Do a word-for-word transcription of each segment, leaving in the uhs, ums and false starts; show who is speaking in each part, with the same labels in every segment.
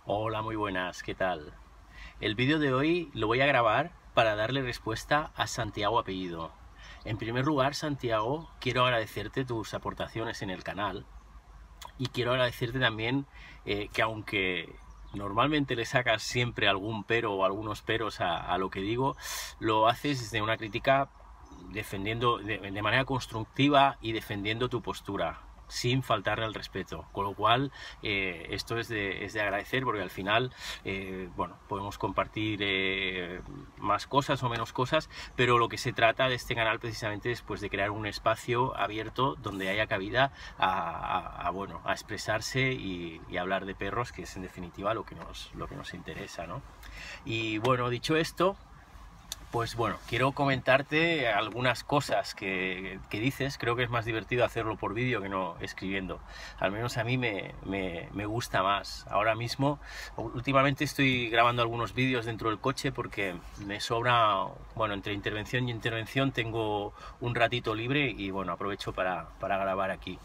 Speaker 1: Hola, muy buenas, ¿qué tal? El vídeo de hoy lo voy a grabar para darle respuesta a Santiago Apellido. En primer lugar, Santiago, quiero agradecerte tus aportaciones en el canal y quiero agradecerte también eh, que aunque normalmente le sacas siempre algún pero o algunos peros a, a lo que digo, lo haces desde una crítica defendiendo de, de manera constructiva y defendiendo tu postura, sin faltarle al respeto, con lo cual eh, esto es de, es de agradecer, porque al final eh, bueno, podemos compartir eh, más cosas o menos cosas, pero lo que se trata de este canal precisamente es pues, de crear un espacio abierto donde haya cabida a, a, a, bueno, a expresarse y, y hablar de perros, que es en definitiva lo que nos, lo que nos interesa, ¿no? Y bueno, dicho esto, pues bueno, quiero comentarte algunas cosas que, que dices. Creo que es más divertido hacerlo por vídeo que no escribiendo. Al menos a mí me, me, me gusta más. Ahora mismo, últimamente estoy grabando algunos vídeos dentro del coche porque me sobra, bueno, entre intervención y intervención tengo un ratito libre y bueno, aprovecho para, para grabar aquí.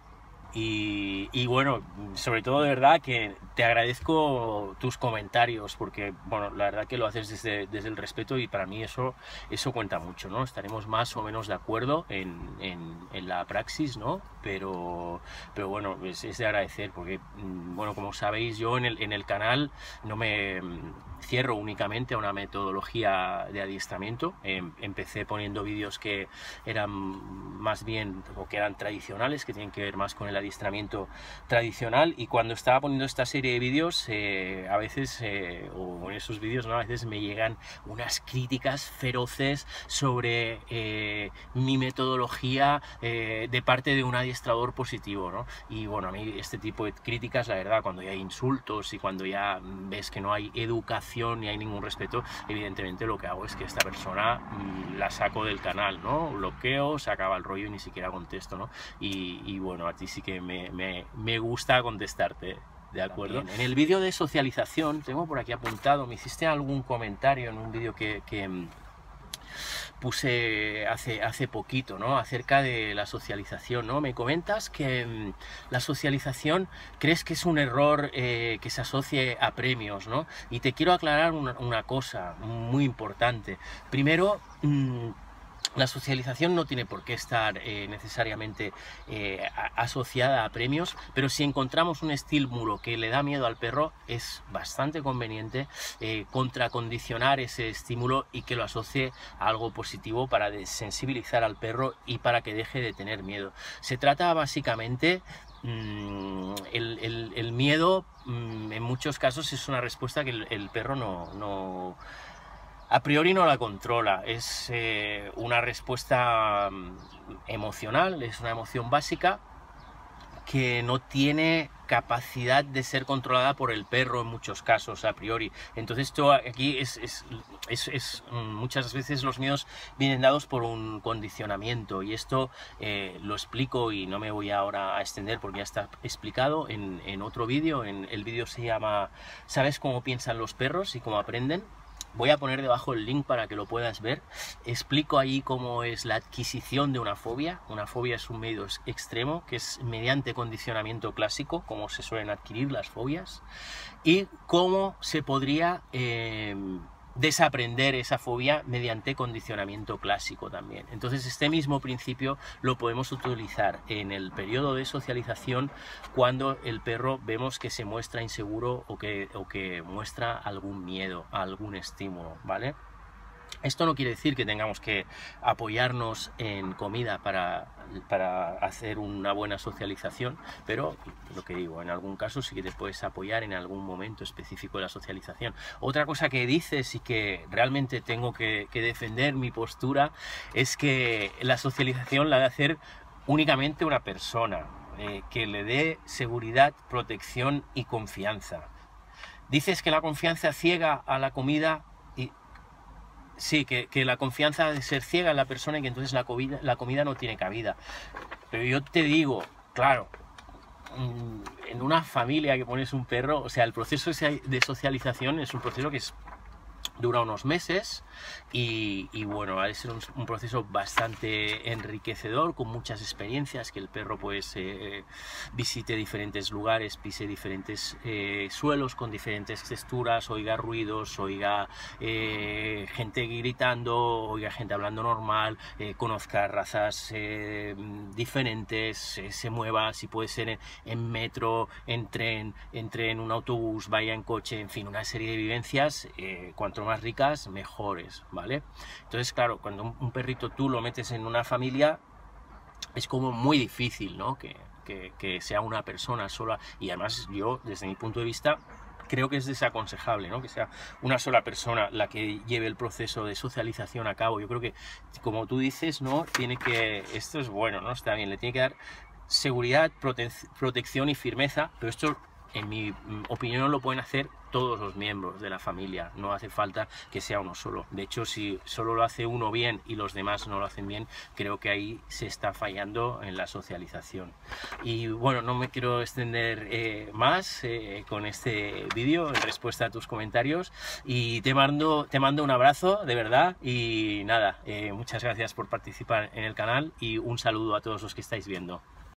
Speaker 1: Y, y bueno, sobre todo de verdad que te agradezco tus comentarios, porque bueno, la verdad que lo haces desde, desde el respeto y para mí eso, eso cuenta mucho, ¿no? Estaremos más o menos de acuerdo en, en, en la praxis, ¿no? Pero, pero bueno, es, es de agradecer porque, bueno, como sabéis, yo en el, en el canal no me cierro únicamente a una metodología de adiestramiento. Eh, empecé poniendo vídeos que eran más bien, o que eran tradicionales, que tienen que ver más con el adiestramiento tradicional, y cuando estaba poniendo esta serie de vídeos, eh, a veces, eh, o en esos vídeos, ¿no? A veces me llegan unas críticas feroces sobre eh, mi metodología eh, de parte de un adiestrador positivo, ¿no? Y bueno, a mí este tipo de críticas, la verdad, cuando ya hay insultos y cuando ya ves que no hay educación ni hay ningún respeto, evidentemente lo que hago es que esta persona mmm, la saco del canal, ¿no? Bloqueo, se acaba el rollo y ni siquiera contesto, ¿no? Y, y bueno, a ti sí que me, me, me gusta contestarte. ¿De acuerdo? También. En el vídeo de socialización, tengo por aquí apuntado, me hiciste algún comentario en un vídeo que, que puse hace, hace poquito, ¿no? Acerca de la socialización, ¿no? Me comentas que mmm, la socialización crees que es un error eh, que se asocie a premios, ¿no? Y te quiero aclarar una, una cosa muy importante. Primero, mmm, la socialización no tiene por qué estar eh, necesariamente eh, asociada a premios, pero si encontramos un estímulo que le da miedo al perro, es bastante conveniente eh, contracondicionar ese estímulo y que lo asocie a algo positivo para desensibilizar al perro y para que deje de tener miedo. Se trata básicamente... Mm, el, el, el miedo mm, en muchos casos es una respuesta que el, el perro no... no a priori no la controla, es eh, una respuesta emocional, es una emoción básica que no tiene capacidad de ser controlada por el perro en muchos casos a priori. Entonces esto aquí es, es, es, es muchas veces los miedos vienen dados por un condicionamiento, y esto eh, lo explico y no me voy ahora a extender porque ya está explicado en, en otro vídeo. En el vídeo se llama ¿Sabes cómo piensan los perros y cómo aprenden? Voy a poner debajo el link para que lo puedas ver. Explico ahí cómo es la adquisición de una fobia. Una fobia es un miedo extremo, que es mediante condicionamiento clásico, como se suelen adquirir las fobias, y cómo se podría eh, desaprender esa fobia mediante condicionamiento clásico también. Entonces este mismo principio lo podemos utilizar en el periodo de socialización cuando el perro vemos que se muestra inseguro o que, o que muestra algún miedo a algún estímulo, ¿vale? Esto no quiere decir que tengamos que apoyarnos en comida para, para hacer una buena socialización, pero lo que digo, en algún caso sí que te puedes apoyar en algún momento específico de la socialización. Otra cosa que dices y que realmente tengo que, que defender mi postura es que la socialización la de hacer únicamente una persona, eh, que le dé seguridad, protección y confianza. Dices que la confianza ciega a la comida. Sí, que, que la confianza de ser ciega en la persona y que entonces la comida, la comida no tiene cabida. Pero yo te digo, claro, en una familia que pones un perro, o sea, el proceso de socialización es un proceso que es Dura unos meses y, y bueno, ha de ser un, un proceso bastante enriquecedor, con muchas experiencias, que el perro pues eh, visite diferentes lugares, pise diferentes eh, suelos con diferentes texturas, oiga ruidos, oiga eh, gente gritando, oiga gente hablando normal, eh, conozca razas eh, diferentes, eh, se mueva, si puede ser en, en metro, en tren, entre en un autobús, vaya en coche, en fin, una serie de vivencias, eh, cuanto más ricas, mejores, ¿vale? Entonces, claro, cuando un, un perrito tú lo metes en una familia, es como muy difícil, ¿no? Que, que, que sea una persona sola, y además yo, desde mi punto de vista, creo que es desaconsejable, ¿no? Que sea una sola persona la que lleve el proceso de socialización a cabo. Yo creo que, como tú dices, ¿no? Tiene que, esto es bueno, ¿no? Está bien, le tiene que dar seguridad, prote protección y firmeza, pero esto, en mi opinión, lo pueden hacer todos los miembros de la familia, no hace falta que sea uno solo. De hecho, si solo lo hace uno bien y los demás no lo hacen bien, creo que ahí se está fallando en la socialización. Y bueno, no me quiero extender eh, más eh, con este vídeo en respuesta a tus comentarios, y te mando, te mando un abrazo, de verdad, y nada, eh, muchas gracias por participar en el canal y un saludo a todos los que estáis viendo.